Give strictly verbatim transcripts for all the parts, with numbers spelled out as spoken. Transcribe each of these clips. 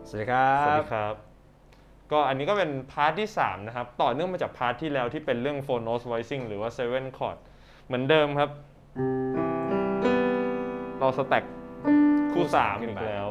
สวัสดีครับสวัสดีครับก็อันนี้ก็เป็นพาร์ทที่สามนะครับต่อเนื่องมาจากพาร์ทที่แล้วที่เป็นเรื่อง four note voicing หรือว่า seven chord เหมือนเดิมครับเราสแต็กคู่สามอีกแล้ว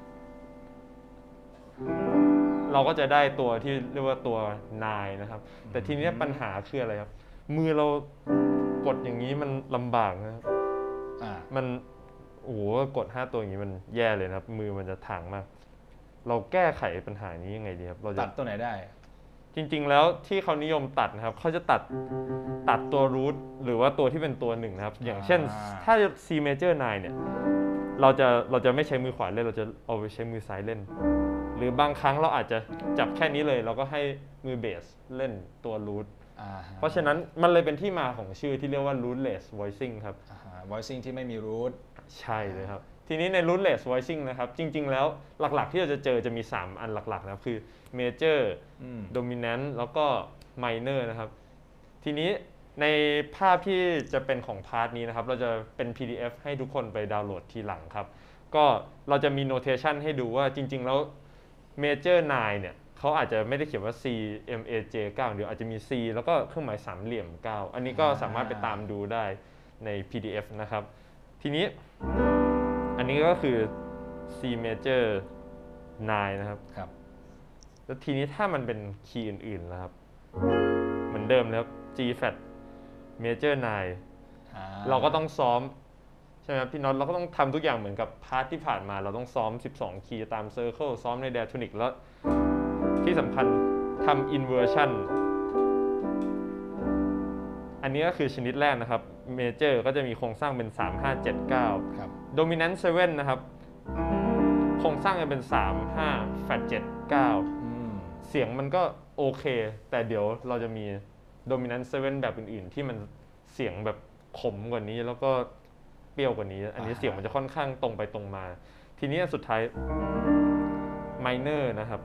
เราก็จะได้ตัวที่เรียกว่าตัว nine นะครับแต่ทีนี้ปัญหาคืออะไรครับมือเรากดอย่างนี้มันลำบากนะครับมันโอ้โหกดห้าตัวอย่างนี้มันแย่เลยนะครับมือมันจะถ่างมากเราแก้ไขปัญหานี้ยังไงดีครับเราจะตัดตัวไหนได้จริงๆแล้วที่เขานิยมตัดนะครับเขาจะตัดตัดตัวรูทหรือว่าตัวที่เป็นตัวหนึ่งนะครับอย่างเช่นถ้า C major ไนน์เนี่ยเราจะเราจะไม่ใช้มือขวาเล่นเราจะเอาไปใช้มือซ้ายเล่นหรือบางครั้งเราอาจจะจับแค่นี้เลยเราก็ให้มือเบสเล่นตัวรูทเพราะฉะนั้นมันเลยเป็นที่มาของชื่อที่เรียกว่า rootless voicing ครับ voicing ที่ไม่มี root ใช่เลยครับทีนี้ใน rootless voicing นะครับจริงๆแล้วหลักๆที่เราจะเจอจะมีสามอันหลักๆนะครับคือ major dominant แล้วก็ minor นะครับทีนี้ในภาพที่จะเป็นของพาร์ทนี้นะครับเราจะเป็น พี ดี เอฟ ให้ทุกคนไปดาวน์โหลดทีหลังครับก็เราจะมี notation ให้ดูว่าจริงๆแล้ว major ไนน์เนี่ยเขาอาจจะไม่ได้เขียนว่า C M A J เก้าเดี๋ยวอาจจะมี C แล้วก็เครื่องหมายสามเหลี่ยมเก้าอันนี้ก็สามารถไปตามดูได้ใน พี ดี เอฟ นะครับทีนี้อันนี้ก็คือ C major ไนน์นะครับครับแล้วทีนี้ถ้ามันเป็นคีย์อื่นๆนะครับเหมือนเดิมนะครับ G flat major ไนน์เราก็ต้องซ้อมใช่ไหมครับพี่น็อตเราก็ต้องทำทุกอย่างเหมือนกับพาร์ทที่ผ่านมาเราต้องซ้อมสิบสองคีย์ตามเซอร์เคิลซ้อมใน diatonic แล้วที่สำคัญทำ inversion อันนี้ก็คือชนิดแรกนะครับ major ก็จะมีโครงสร้างเป็นสาม ห้า เจ็ด เก้า dominant เซเว่นนะครับโครงสร้างจะเป็นสาม ห้า flat เจ็ด เก้าเสียงมันก็โอเคแต่เดี๋ยวเราจะมี dominant เซเว่นแบบอื่นๆที่มันเสียงแบบขมกว่านี้แล้วก็เปรี้ยวกว่านี้อันนี้เสียงมันจะค่อนข้างตรงไปตรงมาทีนี้สุดท้าย minor นะครับ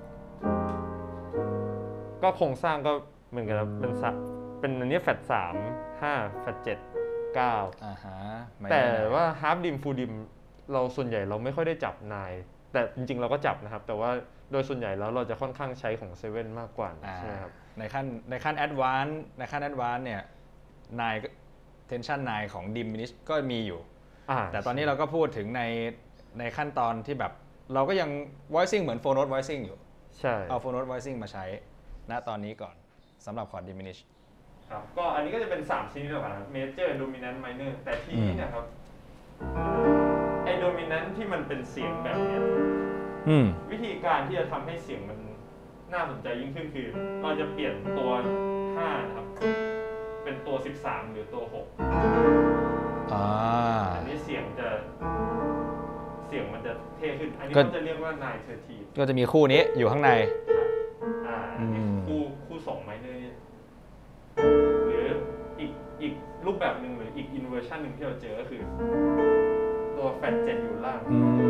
ก็โครงสร้างก็เหมือนกันเป็นเป็นอันนี้แฟลตสาม ห้าแฟลตเจ็ด เก้าแต่ว่า half dim full dim เราส่วนใหญ่เราไม่ค่อยได้จับนายแต่จริงๆเราก็จับนะครับแต่ว่าโดยส่วนใหญ่แล้วเราจะค่อนข้างใช้ของเซเว่นมากกว่าใช่ไหมครับในขั้นในขั้น advance ในขั้น advance เนี่ยนาย tension นายของ diminish ก็มีอยู่แต่ตอนนี้เราก็พูดถึงในในขั้นตอนที่แบบเราก็ยัง voicing เหมือน four note voicing อยู่ใช่เอา four note voicing มาใช้ณตอนนี้ก่อนสำหรับ chord diminish ครับก็อันนี้ก็จะเป็นสามชนิดแล้วกัน major dominant minor แต่ทีนี้เนี่ยครับไอ้ dominant ที่มันเป็นเสียงแบบนี้วิธีการที่จะทำให้เสียงมันน่าสนใจยิ่งขึ้นคือเราจะเปลี่ยนตัวห้านะครับเป็นตัวสิบสามหรือตัวหกอ่าอันนี้เสียงจะเสียงมันจะเท่ขึ้นอันนี้ก็จะเรียกว่า nine thirteen ก็จะมีคู่นี้อยู่ข้างในอ่าคู่คู่สองไมเนอร์หรืออีกอีกรูปแบบหนึ่งหรืออีก inversion หนึ่งที่เราเจอก็คือตัวแฟลตเจ็ดอยู่ล่าง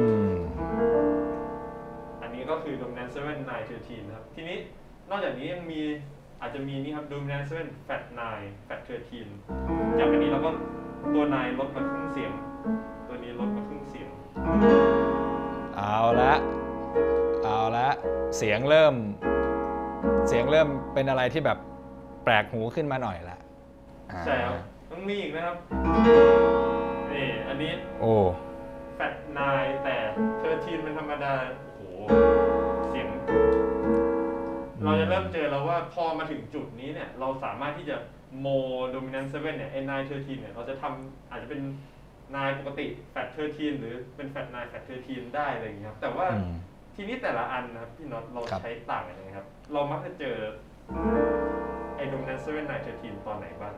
อันนี้ก็คือ dominant seven nine thirteen ครับทีนี้นอกจากนี้ยังมีอาจจะมีนี่ครับ dominant seven flat nine flat thirteen จากอันนี้เราก็ตัว nine ลดมาครึ่งเสียงตัวนี้ลดมาครึ่งเสียงเอาละเอาละเสียงเริ่มเสียงเริ่มเป็นอะไรที่แบบแปลกหูขึ้นมาหน่อยละใช่ครับต้องมีอีกนะครับนี่อันนี้โอ้แฟลตไนน์แต่เทอร์ทีนเป็นธรรมดาโอ้โหเสียงเราจะเริ่มเจอแล้วว่าพอมาถึงจุดนี้เนี่ยเราสามารถที่จะโมโดมินันต์เซเว่นเนี่ยไอ้ไนน์เทอร์ทีนเนี่ยเราจะทำอาจจะเป็นไนน์ปกติแฟลตเทอร์ทีนหรือเป็นแฟลตไนน์แฟลตเทอร์ทีนได้อะไรอย่างเงี้ยครับแต่ว่าทีนี้แต่ละอันนะครับพี่น็อตเราใช้ต่างกันยังไงครับเรามักจะเจอไอ้โดมินันต์เซเว่นไนน์เทอร์ทีนตอนไหนบ้าง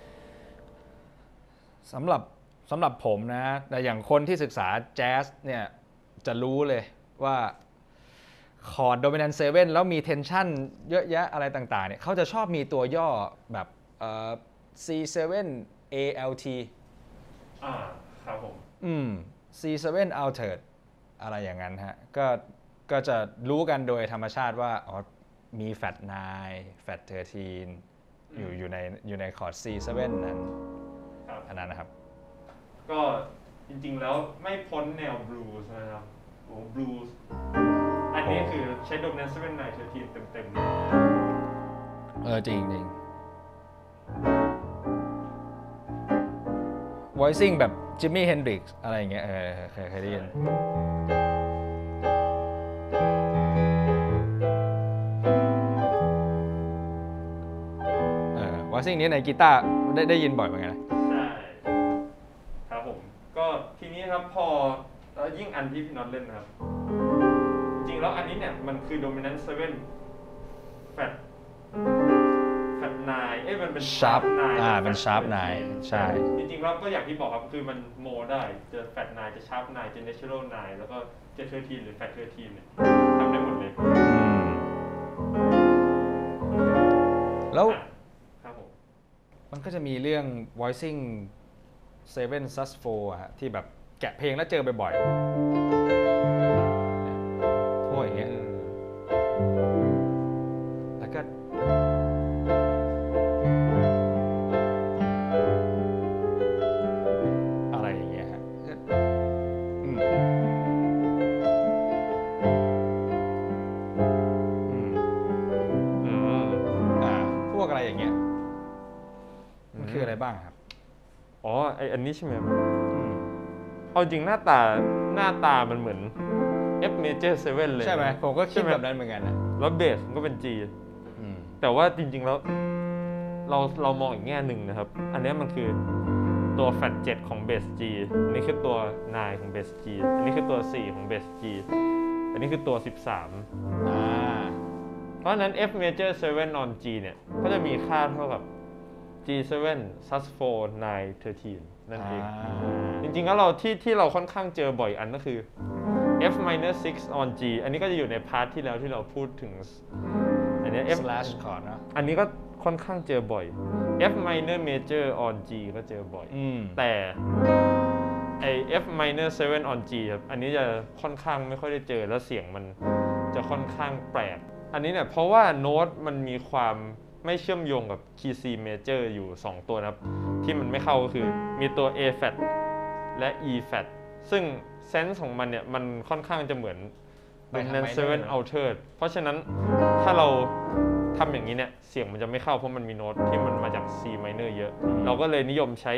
สำหรับสำหรับผมนะแต่อย่างคนที่ศึกษาแจ๊สเนี่ยจะรู้เลยว่าคอร์ด dominant seven แล้วมี tension เยอะแยะอะไรต่างๆเนี่ยเขาจะชอบมีตัวย่อแบบเอ่อ C seven A L T อ่าครับผมอืม C seven altered อะไรอย่างนั้นฮะก็ก็จะรู้กันโดยธรรมชาติว่าอ๋อมี flat nine flat thirteen อยู่อยู่ในอยู่ในคอร์ด C seven นั้นอันนั้นนะครับก็จริงๆแล้วไม่พ้นแนวบลูส์นะครับโอ้บลูส์ไออันนี้คือใช้ dominant เซเว่น ไนน์ เทอร์ทีน เต็มๆเลยเออจริงจริง voicing แบบจิมมี่เฮนดริกซ์อะไรอย่างเงี้ยเออเคยเคยได้ยินเออ voicing นี้ในกีตาร์ได้ได้ยินบ่อยเหมือนกันนะใช่ครับผมก็ทีนี้ครับพอแล้วยิ่งอันที่พี่น็อตเล่นนะครับจริงๆแล้วอันนี้เนี่ยมันคือ dominant เซเว่น flat flat ไนน์ เอ้ยมันเป็น sharp ไนน์อ่าเป็น sharp ไนน์ใช่จริงๆแล้วก็อย่างที่บอกครับคือมันโมได้จะ flat ไนน์ จะ sharp ไนน์ จะ natural ไนน์ แล้วก็จะ เทอร์ทีน หรือ flat เทอร์ทีนเนี่ยทำได้หมดเลยอืมแล้วอ่ะครับผมมันก็จะมีเรื่อง voicing เซเว่น sus โฟร์ อะฮะที่แบบแกะเพลงแล้วเจอบ่อยๆพวกอย่างเงี้ยแล้วก็อะไรอย่างเงี้ยฮะอืมอืมอืมอ่าพวกอะไรอย่างเงี้ยมันคืออะไรบ้างครับอ๋อไออันนี้ใช่ไหมครับอืมเอาจริงหน้าตาหน้าตามันเหมือน F major เซเว่นเลยใช่ไหมผมก็คิดใช่ไหมแบบนั้นเหมือนกันนะแล้วเบสมันก็เป็น G อืมแต่ว่าจริงๆแล้วเราเรามองอีกแง่หนึ่งนะครับ อันนี้มันคือตัว แฟลต เจ็ดของเบส G อันนี้คือตัว ไนน์ ของเบส G อันนี้คือตัว สี่ ของเบส G อันนี้คือตัว สิบสามอ่าเพราะฉะนั้น F major เซเว่น on G เนี่ยก็จะมีค่าเท่ากับ G เซเว่น sus โฟร์ ไนน์ เทอร์ทีน นั่นเอง จริงๆแล้วเราที่ที่เราค่อนข้างเจอบ่อยอันก็คือ F minor ซิกซ์ on G อันนี้ก็จะอยู่ในพาร์ทที่แล้วที่เราพูดถึงอันนี้ F slash chord นะอันนี้ก็ค่อนข้างเจอบ่อย F minor major on G ก็เจอบ่อยอืมแต่ไอ F minor เซเว่น on G ครับอันนี้จะค่อนข้างไม่ค่อยได้เจอแล้วเสียงมันจะค่อนข้างแปลกอันนี้เนี่ยเพราะว่าโน้ตมันมีความไม่เชื่อมโยงกับ key C major อยู่สองตัวนะครับที่มันไม่เข้าก็คือมีตัว A flat และ E flat ซึ่งเซนส์ของมันเนี่ยมันค่อนข้างจะเหมือน dominant เซเว่น altered เพราะฉะนั้นถ้าเราทำอย่างนี้เนี่ยเสียงมันจะไม่เข้าเพราะมันมีโน้ตที่มันมาจาก C minor เยอะ เราก็เลยนิยมใช้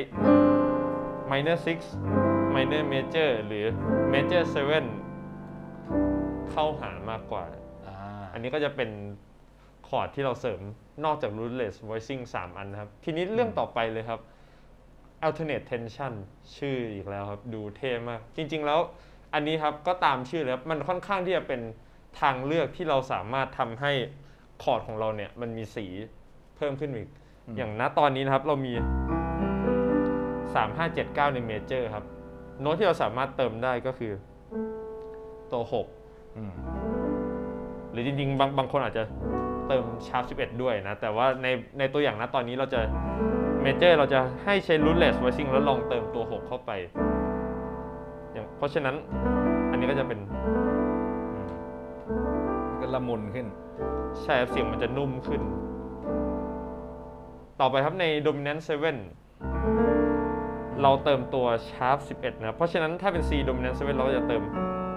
minor ซิกซ์ minor major หรือ major เซเว่นเข้าหามากกว่าอ่าอันนี้ก็จะเป็นคอร์ดที่เราเสริมนอกจาก rootless voicing สามอันนะครับ ทีนี้เรื่องต่อไปเลยครับ alternate tension ชื่ออีกแล้วครับ ดูเท่มาก จริงๆแล้วอันนี้ครับก็ตามชื่อเลยครับมันค่อนข้างที่จะเป็นทางเลือกที่เราสามารถทำให้คอร์ดของเราเนี่ยมันมีสีเพิ่มขึ้นอีก อย่างณตอนนี้นะครับเรามี สาม ห้า เจ็ด เก้า ในเมเจอร์ครับโน้ตที่เราสามารถเติมได้ก็คือตัว หกอืมหรือจริงๆบางบางคนอาจจะเติมชาร์ปสิบเอ็ดด้วยนะแต่ว่าในในตัวอย่างณตอนนี้เราจะเมเจอร์เราจะให้ใช้ rootless voicing แล้วลองเติมตัว หก เข้าไปอย่างเพราะฉะนั้นอันนี้ก็จะเป็นก็ละมุนขึ้นใช่ครับเสียงมันจะนุ่มขึ้น ต่อไปครับใน dominant เซเว่นเราเติมตัว sharp สิบเอ็ดนะครับเพราะฉะนั้นถ้าเป็น C dominant เซเว่นเราก็จะเติม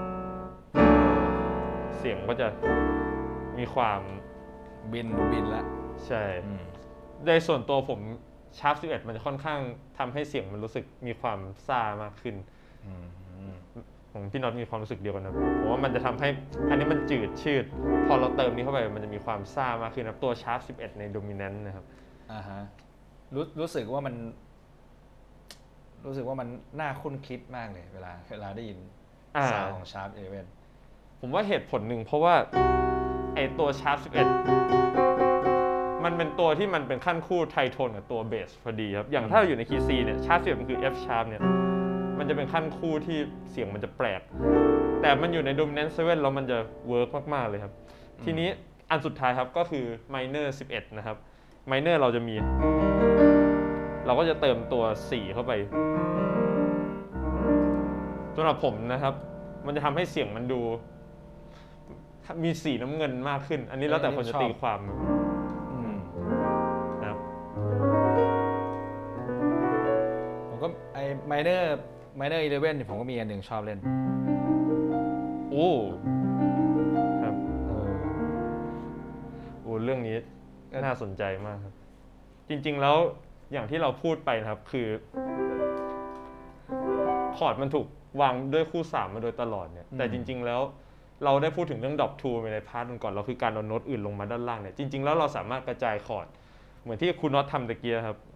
เสียงก็จะมีความบินบินละใช่อืมในส่วนตัวผม sharp สิบเอ็ดมันจะค่อนข้างทำให้เสียงมันรู้สึกมีความซ่ามากขึ้นอืมอืมของพี่น็อตมีความรู้สึกเดียวกันนะผมว่ามันจะทำให้อันนี้มันจืดชืดพอเราเติมนี้เข้าไปมันจะมีความซ่ามากขึ้นนะตัว sharp สิบเอ็ดใน dominant นะครับอ่าฮะรู้รู้สึกว่ามัน รู้สึกว่ามันน่าคุ้นคิดมากเลย เวลาเวลาได้ยินอ่าซาวด์ของชาร์ปเอเวนผมว่าเหตุผลหนึ่งเพราะว่าไอตัว sharp สิบเอ็ดมันเป็นตัวที่มันเป็นขั้นคู่ไทโทนกับตัวเบสพอดีครับอย่างถ้าเราอยู่ในคีย์ C เนี่ย sharp สิบเอ็ดมันคือ F sharp เนี่ยมันจะเป็นขั้นคู่ที่เสียงมันจะแปลกแต่มันอยู่ใน dominant เซเว่นแล้วมันจะเวิร์กมากๆเลยครับทีนี้อันสุดท้ายครับก็คือ minor สิบเอ็ดนะครับ minor เราจะมีเราก็จะเติมตัว สี่ เข้าไปสำหรับผมนะครับมันจะทำให้เสียงมันดูมีสีน้ำเงินมากขึ้น อันนี้แล้วแต่คนจะตีความอืมนะครับผมก็ไอไมเนอร์ไมเนอร์อีเลฟเว่นผมก็มีอันหนึ่งชอบเล่นโอ้คน่าสนใจมากครับจริงๆแล้วอย่างที่เราพูดไปนะครับคือคอร์ดมันถูกวางด้วยคู่สามมาโดยตลอดเนี่ยแต่จริงๆแล้วเราได้พูดถึงเรื่องดรอปทูไปในพาร์ทก่อนเราคือการเอาโน้ตอื่นลงมาด้านล่างเนี่ยจริงๆแล้วเราสามารถกระจายคอร์ดเหมือนที่คุณน็อตทำตะเกียครับ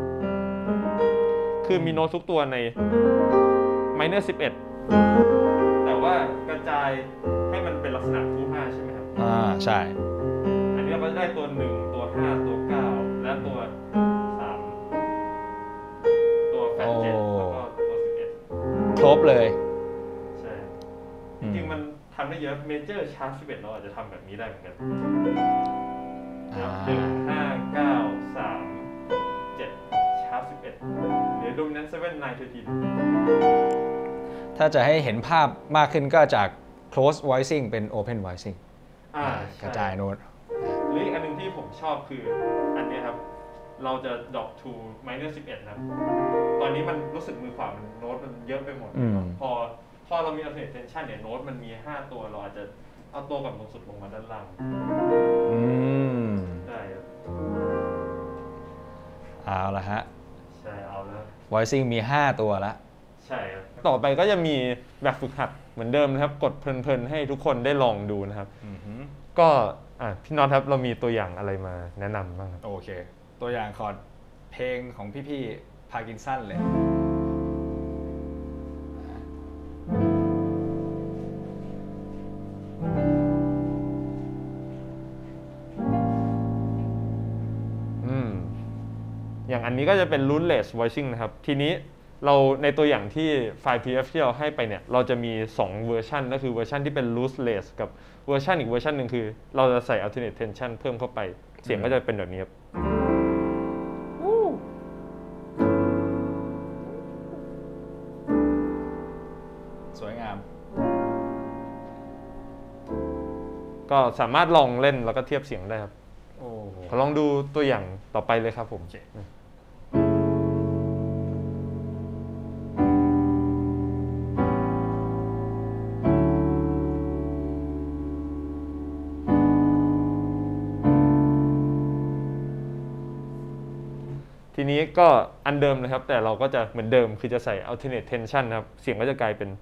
คือมีโน้ตทุกตัวใน minor สิบเอ็ดแต่ว่ากระจายให้มันเป็นลักษณะคู่ห้าใช่ไหมครับอ่าใช่อันนี้เราก็จะได้ตัวหนึ่งตัวห้าตัวเก้าและตัวสามตัวแฟดเจ็ดแล้วก็ตัวสิบเอ็ดครบเลยใช่จริงๆมันทำได้เยอะเมเจอร์ชาร์จสิบเอ็ดเราอาจจะทำแบบนี้ได้เหมือนกันหนึ่งห้าเก้าสามเจ็ดชาร์จสิบเอ็ดหรือ dominant เซเว่น ไนน์ เทอร์ทีนถ้าจะให้เห็นภาพมากขึ้นก็จาก close voicing เป็น open voicing กระจายโน้ตหรืออีกอันนึงที่ผมชอบคืออันนี้ครับเราจะ drop to minor สิบเอ็ดนะครับตอนนี้มันรู้สึกมือขวามันโน้ตมันเยอะไปหมดพอพอเรามี alternate tension เนี่ยโน้ตมันมีห้าตัวเราอาจจะเอาตัวกับตรงสุดลงมาด้านล่างอืมได้ครับเอาละฮะใช่เอาแล้ว voicing มีห้าตัวแล้วใช่ครับต่อไปก็จะมีแบบฝึกหัดเหมือนเดิมนะครับกดเพลินๆให้ทุกคนได้ลองดูนะครับก็พี่น็อตครับเรามีตัวอย่างอะไรมาแนะนำบ้างครับโอเคตัวอย่างคอร์ดเพลงของพี่ๆพาร์กินสันเลยอย่างอันนี้ก็จะเป็น rootless voicing นะครับทีนี้เราในตัวอย่างที่ไฟล์ พี ดี เอฟ ที่เราให้ไปเนี่ยเราจะมีสองเวอร์ชันก็คือเวอร์ชันที่เป็น rootless กับเวอร์ชันอีกเวอร์ชันหนึ่งคือเราจะใส่ alternate tension เพิ่มเข้าไปเสียงก็จะเป็นแบบนี้ครับสวยงามก็สามารถลองเล่นแล้วก็เทียบเสียงได้ครับขอลองดูตัวอย่างต่อไปเลยครับผมทีนี้ก็อันเดิมนะครับแต่เราก็จะเหมือนเดิมคือจะใส่ alternate tension นะครับเสียงก็จะกลายเป็น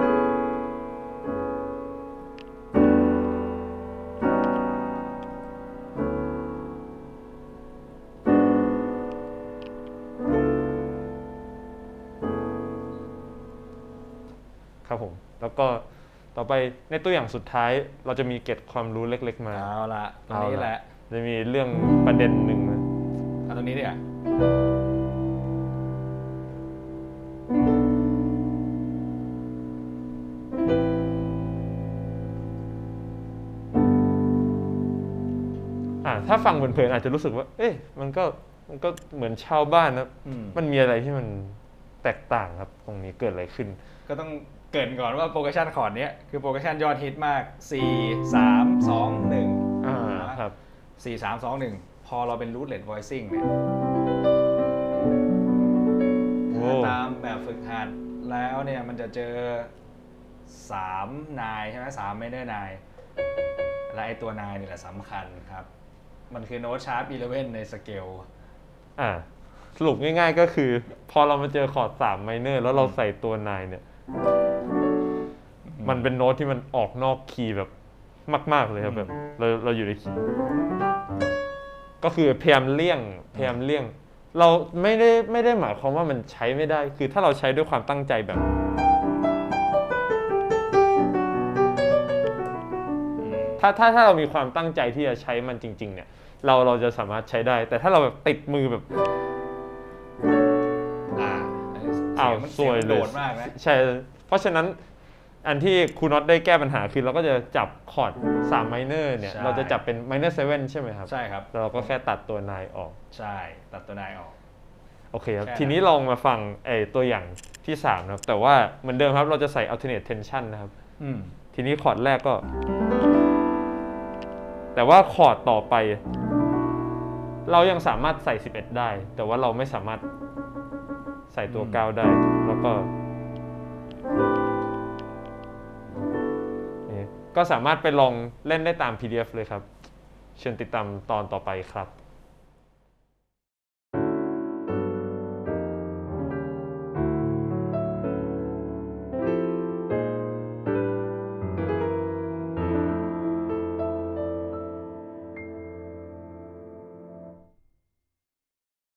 ครับผมแล้วก็ต่อไปในตัวอย่างสุดท้ายเราจะมีเกร็ดความรู้เล็กๆมาเอาละตรงนี้แหละจะมีเรื่องประเด็นหนึ่งนะเอาตรงนี้ดิอ่ะถ้าฟังเพลินๆอาจจะรู้สึกว่าเอ๊ะมันก็มันก็เหมือนชาวบ้านนะมันมีอะไรที่มันแตกต่างครับตรงนี้เกิดอะไรขึ้นก็ต้องเกริ่นก่อนว่าโปรแกรชันคอร์ดนี้คือโปรแกรชันยอดฮิตมากสี่ สาม สอง หนึ่งอ่าครับสี่ สาม สอง หนึ่งพอเราเป็น rootless voicing เนี่ยตามแบบฝึกหัดแล้วเนี่ยมันจะเจอสามนายใช่ไหมสาม minor นายและไอตัวนายนี่แหละสำคัญครับมันคือโน้ตชาร์ปสิบเอ็ดในสเกลอ่าสรุปง่ายๆก็คือพอเรามาเจอคอร์ดสาม minor แล้วเราใส่ตัวนายเนี่ยมันเป็นโน้ตที่มันออกนอกคีย์แบบมากๆเลยครับแบบเราเราอยู่ในคีย์ก็คือพยายามเลี่ยงพยายามเลี่ยงเราไม่ได้ไม่ได้หมายความว่ามันใช้ไม่ได้คือถ้าเราใช้ด้วยความตั้งใจแบบถ้าถ้าถ้าเรามีความตั้งใจที่จะใช้มันจริงๆเนี่ยเราเราจะสามารถใช้ได้แต่ถ้าเราแบบติดมือแบบอ่าอ้าวสวยเลยใช่เพราะฉะนั้นอันที่ครูน็อตได้แก้ปัญหาคือเราก็จะจับคอร์ดสาม minor เนี่ยเราจะจับเป็น minor เซเว่นใช่ไหมครับใช่ครับเราก็แค่ตัดตัวนายออกใช่ตัดตัวนายออกโอเคครับทีนี้ลองมาฟังไอ้ตัวอย่างที่สามนะครับแต่ว่าเหมือนเดิมครับเราจะใส่ alternate tension นะครับทีนี้คอร์ดแรกก็แต่ว่าคอร์ดต่อไปเรายังสามารถใส่สิบเอ็ดได้แต่ว่าเราไม่สามารถใส่ตัวเก้าได้แล้วก็ก็สามารถไปลองเล่นได้ตาม พี ดี เอฟ เลยครับเชิญติดตามตอนต่อไปครับ